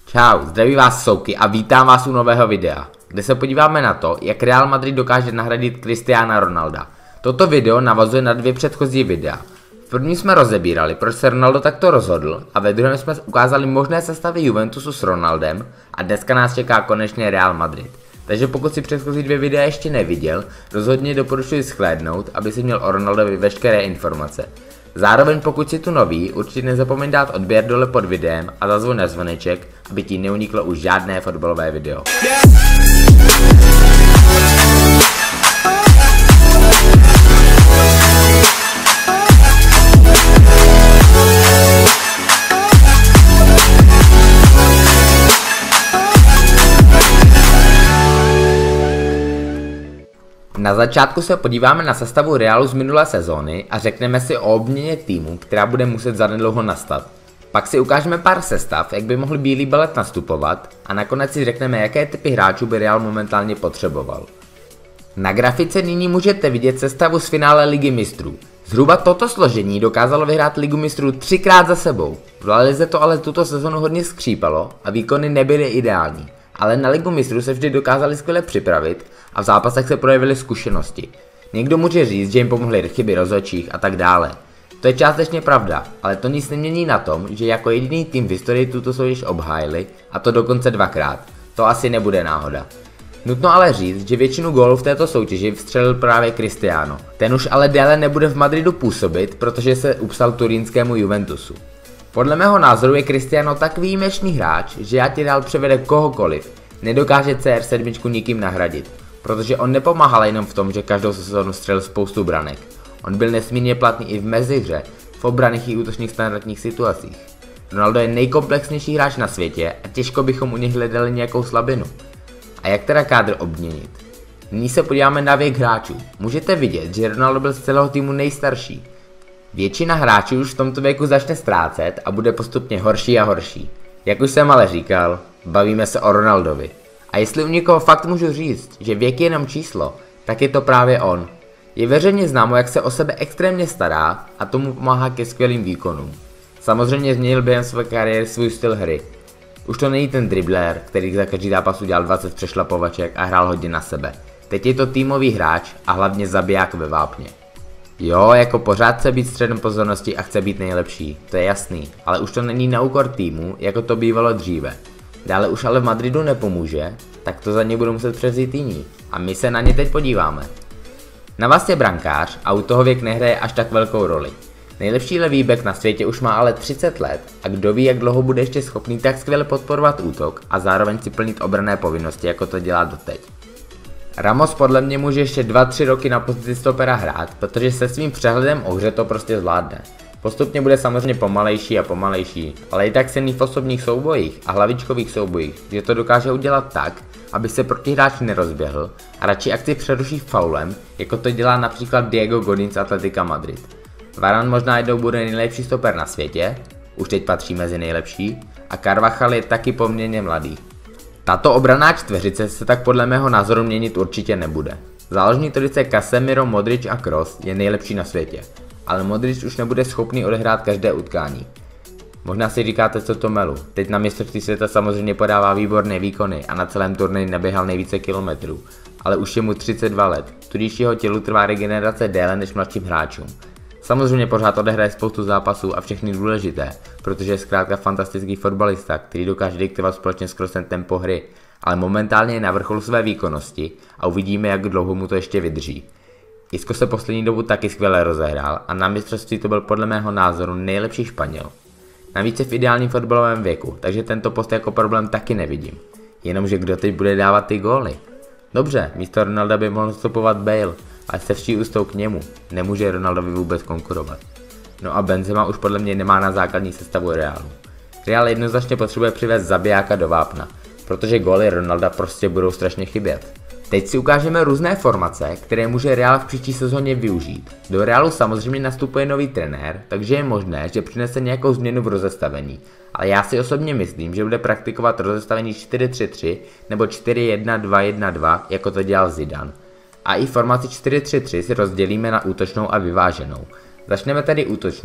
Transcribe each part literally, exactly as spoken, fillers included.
Čau, zdraví vás Souky a vítám vás u nového videa, kde se podíváme na to, jak Real Madrid dokáže nahradit Cristiana Ronalda. Toto video navazuje na dvě předchozí videa. V prvním jsme rozebírali, proč se Ronaldo takto rozhodl, a ve druhém jsme ukázali možné sestavy Juventusu s Ronaldem a dneska nás čeká konečně Real Madrid. Takže pokud si předchozí dvě videa ještě neviděl, rozhodně doporučuji shlédnout, aby si měl o Ronaldovi veškeré informace. Zároveň pokud si tu nový, určitě nezapomeň dát odběr dole pod videem a zazvoň na zvoneček, aby ti neuniklo už žádné fotbalové video. Na začátku se podíváme na sestavu Realu z minulé sezóny a řekneme si o obměně týmu, která bude muset zanedlouho nastat. Pak si ukážeme pár sestav, jak by mohl bílý balet nastupovat, a nakonec si řekneme, jaké typy hráčů by Real momentálně potřeboval. Na grafice nyní můžete vidět sestavu z finále Ligy mistrů. Zhruba toto složení dokázalo vyhrát Ligu mistrů třikrát za sebou. V La Lize to ale tuto sezonu hodně skřípalo a výkony nebyly ideální. Ale na Ligu mistrů se vždy dokázali skvěle připravit a v zápasech se projevily zkušenosti. Někdo může říct, že jim pomohly chyby rozhodčích a tak dále. To je částečně pravda, ale to nic nemění na tom, že jako jediný tým v historii tuto soutěž obhájili, a to dokonce dvakrát. To asi nebude náhoda. Nutno ale říct, že většinu gólů v této soutěži vstřelil právě Cristiano. Ten už ale déle nebude v Madridu působit, protože se upsal turínskému Juventusu. Podle mého názoru je Cristiano tak výjimečný hráč, že já ti dál převede kohokoliv. Nedokáže C R sedm nikým nahradit, protože on nepomáhal jenom v tom, že každou sezónu střelil spoustu branek. On byl nesmírně platný i v mezihře, v obranných i útočných standardních situacích. Ronaldo je nejkomplexnější hráč na světě a těžko bychom u něj hledali nějakou slabinu. A jak teda kádr obměnit? Nyní se podíváme na věk hráčů. Můžete vidět, že Ronaldo byl z celého týmu nejstarší. Většina hráčů už v tomto věku začne ztrácet a bude postupně horší a horší. Jak už jsem ale říkal, bavíme se o Ronaldovi. A jestli u někoho fakt můžu říct, že věk je jenom číslo, tak je to právě on. Je veřejně známo, jak se o sebe extrémně stará a tomu pomáhá ke skvělým výkonům. Samozřejmě změnil během své kariéry svůj styl hry. Už to není ten dribler, který za každý zápas udělal dvacet přešlapovaček a hrál hodně na sebe. Teď je to týmový hráč a hlavně zabiják ve vápně. Jo, jako pořád chce být středem pozornosti a chce být nejlepší, to je jasný, ale už to není na úkor týmu, jako to bývalo dříve. Dále už ale v Madridu nepomůže, tak to za ně budou muset převzít jiní a my se na ně teď podíváme. Navas je brankář a u toho věk nehraje až tak velkou roli. Nejlepší levý back na světě už má ale třicet let a kdo ví, jak dlouho bude ještě schopný tak skvěle podporovat útok a zároveň si plnit obranné povinnosti, jako to dělá doteď. Ramos podle mě může ještě dva tři roky na pozici stopera hrát, protože se svým přehledem o hře to prostě zvládne. Postupně bude samozřejmě pomalejší a pomalejší, ale i tak silný v osobních soubojích a hlavičkových soubojích, že to dokáže udělat tak, aby se protihráč nerozběhl a radši akci přeruší faulem, jako to dělá například Diego Godin z Atletica Madrid. Varane možná jednou bude nejlepší stoper na světě, už teď patří mezi nejlepší, a Carvajal je taky poměrně mladý. Tato obranná čtveřice se tak podle mého názoru měnit určitě nebude. Záložní trojice Casemiro, Modric a Kroos je nejlepší na světě, ale Modric už nebude schopný odehrát každé utkání. Možná si říkáte, co to melu, teď na mistrovství světa samozřejmě podává výborné výkony a na celém turnaji naběhal nejvíce kilometrů, ale už je mu třicet dva let, tudíž jeho tělu trvá regenerace déle než mladším hráčům. Samozřejmě pořád odehraje spoustu zápasů a všechny důležité, protože je zkrátka fantastický fotbalista, který dokáže diktovat společně s Kroosem tempo hry, ale momentálně je na vrcholu své výkonnosti a uvidíme, jak dlouho mu to ještě vydrží. Isco se poslední dobu taky skvěle rozehrál a na mistrovství to byl podle mého názoru nejlepší Španěl. Navíc je v ideálním fotbalovém věku, takže tento post jako problém taky nevidím. Jenomže kdo teď bude dávat ty góly? Dobře, místo Ronalda by mohl nastupovat Bale, ale se vší ústou k němu nemůže Ronaldovi vůbec konkurovat. No a Benzema už podle mě nemá na základní sestavu Realu. Real jednoznačně potřebuje přivést zabijáka do vápna, protože góly Ronalda prostě budou strašně chybět. Teď si ukážeme různé formace, které může Real v příští sezóně využít. Do Realu samozřejmě nastupuje nový trenér, takže je možné, že přinese nějakou změnu v rozestavení, ale já si osobně myslím, že bude praktikovat rozestavení čtyři tři tři nebo čtyři jedna dva jedna dva, jako to dělal Zidane. A i formaci čtyři tři tři si rozdělíme na útočnou a vyváženou. Začneme tedy útočnou.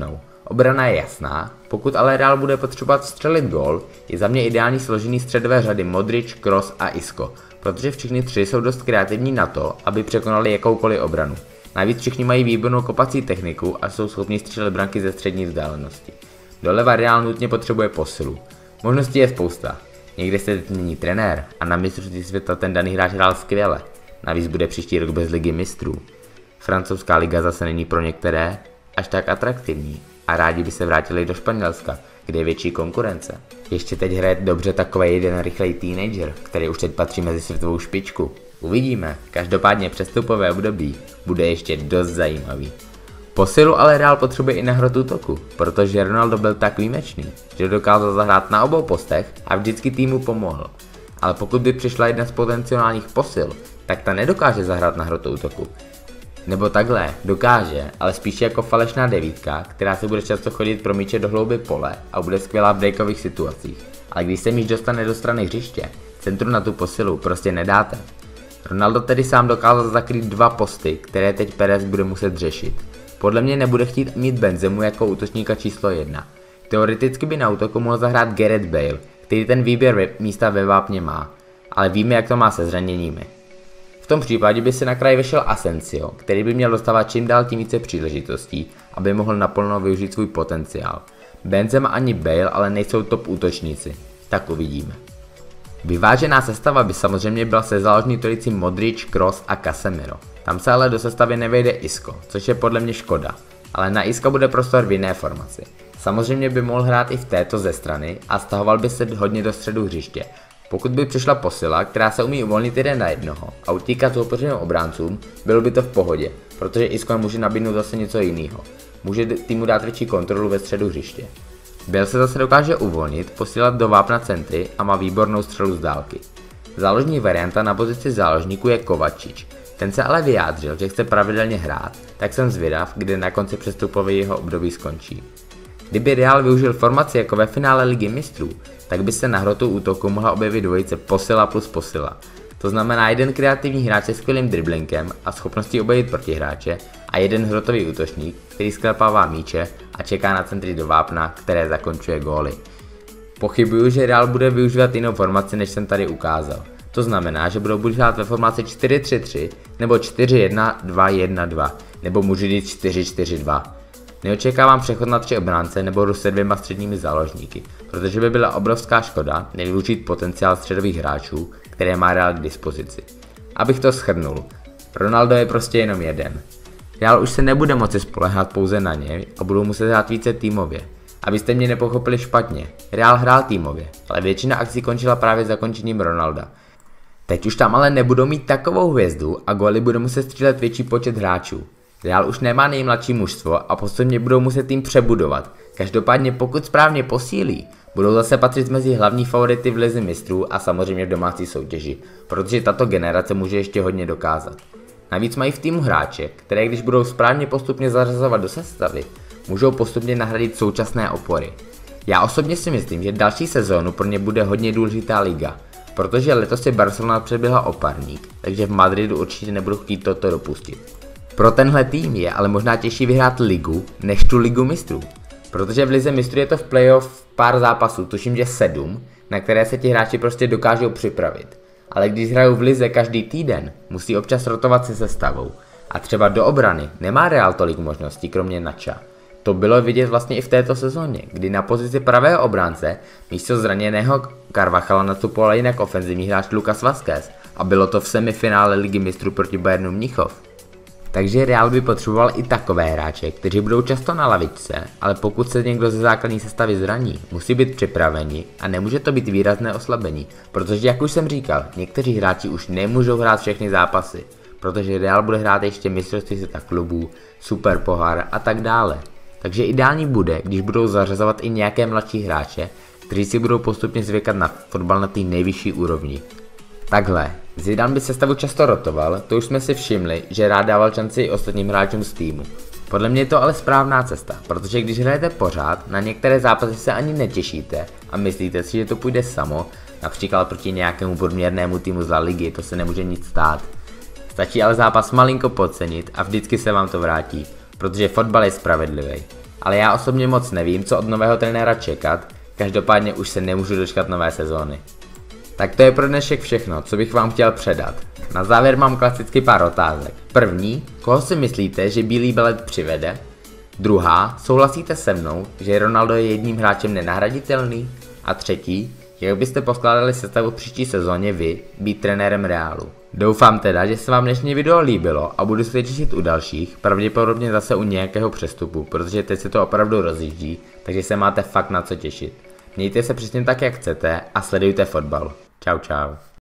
Obrana je jasná, pokud ale Real bude potřebovat střelit gól, je za mě ideální složený středové řady Modric, Kroos a Isco, protože všichni tři jsou dost kreativní na to, aby překonali jakoukoliv obranu. Navíc všichni mají výbornou kopací techniku a jsou schopni střílet branky ze střední vzdálenosti. Doleva Real nutně potřebuje posilu. Možností je spousta. Někde se teď mění trenér a na mistrovství světa ten daný hráč hrál skvěle. Navíc bude příští rok bez ligy mistrů. Francouzská liga zase není pro některé až tak atraktivní a rádi by se vrátili do Španělska, kde je větší konkurence. Ještě teď hraje dobře takový jeden rychlej teenager, který už teď patří mezi světovou špičku. Uvidíme, každopádně přestupové období bude ještě dost zajímavý. Posilu ale Real potřebuje i na hrotu útoku, protože Ronaldo byl tak výjimečný, že dokázal zahrát na obou postech a vždycky týmu pomohl. Ale pokud by přišla jedna z potenciálních posil, tak ta nedokáže zahrát na hrotu útoku. Nebo takhle, dokáže, ale spíše jako falešná devítka, která se bude často chodit pro míče do hlouby pole a bude skvělá v breakových situacích. Ale když se míč dostane do strany hřiště, centru na tu posilu prostě nedáte. Ronaldo tedy sám dokázal zakrýt dva posty, které teď Perez bude muset řešit. Podle mě nebude chtít mít Benzemu jako útočníka číslo jedna. Teoreticky by na útoku mohl zahrát Gareth Bale, který ten výběr místa ve vápně má, ale víme, jak to má se zraněními. V tom případě by se na kraj vešel Asensio, který by měl dostávat čím dál tím více příležitostí, aby mohl naplno využít svůj potenciál. Benzema ani Bale ale nejsou top útočníci, tak uvidíme. Vyvážená sestava by samozřejmě byla se záložní trojicí Modric, Kroos a Casemiro. Tam se ale do sestavy nevejde Isco, což je podle mě škoda, ale na Isco bude prostor v jiné formaci. Samozřejmě by mohl hrát i v této ze strany a stahoval by se hodně do středu hřiště. Pokud by přišla posila, která se umí uvolnit jeden na jednoho a utíkat soupeřovým obráncům, bylo by to v pohodě, protože Isco může nabídnout zase něco jiného. Může týmu dát větší kontrolu ve středu hřiště. Bale se zase dokáže uvolnit, posílat do vápna centry a má výbornou střelu z dálky. Záložní varianta na pozici záložníku je Kovačič. Ten se ale vyjádřil, že chce pravidelně hrát, tak jsem zvědav, kde na konci přestupový jeho období skončí. Kdyby Real využil formaci jako ve finále ligy mistrů, tak by se na hrotu útoku mohla objevit dvojice posila plus posila. To znamená jeden kreativní hráč se skvělým driblinkem a schopností obejít protihráče a jeden hrotový útočník, který sklepává míče a čeká na centry do vápna, které zakončuje góly. Pochybuju, že Real bude využívat jinou formaci, než jsem tady ukázal. To znamená, že budou buď hrát ve formaci čtyři tři tři, nebo čtyři jedna dva jedna dva, nebo může jít čtyři čtyři dva. Neočekávám přechod na tři obránce nebo hru se dvěma středními záložníky, protože by byla obrovská škoda nevyužít potenciál středových hráčů, které má Real k dispozici. Abych to shrnul, Ronaldo je prostě jenom jeden. Real už se nebude moci spoléhat pouze na něj a budou muset hrát více týmově. Abyste mě nepochopili špatně, Real hrál týmově, ale většina akcí končila právě zakončením Ronalda. Teď už tam ale nebudou mít takovou hvězdu a góly bude muset střílet větší počet hráčů. Real už nemá nejmladší mužstvo a postupně budou muset tým přebudovat. Každopádně pokud správně posílí, budou zase patřit mezi hlavní favority v lize mistrů a samozřejmě v domácí soutěži, protože tato generace může ještě hodně dokázat. Navíc mají v týmu hráče, které když budou správně postupně zařazovat do sestavy, můžou postupně nahradit současné opory. Já osobně si myslím, že další sezónu pro ně bude hodně důležitá liga, protože letos si Barcelona předběhla o parník, takže v Madridu určitě nebudu chtít toto dopustit. Pro tenhle tým je ale možná těžší vyhrát ligu, než tu ligu mistrů, protože v lize mistrů je to v playoff pár zápasů, tuším, že sedm, na které se ti hráči prostě dokážou připravit. Ale když hrajou v lize každý týden, musí občas rotovat se sestavou. A třeba do obrany nemá Real tolik možností, kromě Nacha. To bylo vidět vlastně i v této sezóně, kdy na pozici pravého obránce místo zraněného Carvajala nastupoval jinak ofenzivní hráč Lucas Vázquez a bylo to v semifinále ligy mistrů proti Bayernu Mnichov. Takže Real by potřeboval i takové hráče, kteří budou často na lavičce, ale pokud se někdo ze základní sestavy zraní, musí být připraveni a nemůže to být výrazné oslabení, protože jak už jsem říkal, někteří hráči už nemůžou hrát všechny zápasy, protože Real bude hrát ještě mistrovství světa klubů, super pohár a tak dále. Takže ideální bude, když budou zařazovat i nějaké mladší hráče, kteří si budou postupně zvykat na fotbal na té nejvyšší úrovni. Takhle, Zidane by sestavu často rotoval, to už jsme si všimli, že rád dával šanci i ostatním hráčům z týmu. Podle mě je to ale správná cesta, protože když hrajete pořád, na některé zápasy se ani netěšíte a myslíte si, že to půjde samo, například proti nějakému průměrnému týmu z La Ligy, to se nemůže nic stát. Stačí ale zápas malinko podcenit a vždycky se vám to vrátí, protože fotbal je spravedlivý. ale já osobně moc nevím, co od nového trenéra čekat, každopádně už se nemůžu dočkat nové sezóny. Tak to je pro dnešek všechno, co bych vám chtěl předat. Na závěr mám klasicky pár otázek. První, koho si myslíte, že Bílý Belet přivede? Druhá, souhlasíte se mnou, že Ronaldo je jedním hráčem nenahraditelný? A třetí, jak byste poskládali sestavu v příští sezóně vy, být trenérem Realu? Doufám teda, že se vám dnešní video líbilo a budu se těšit u dalších, pravděpodobně zase u nějakého přestupu, protože teď se to opravdu rozjíždí, takže se máte fakt na co těšit. Mějte se přesně tak, jak chcete a sledujte fotbal. Čau čau.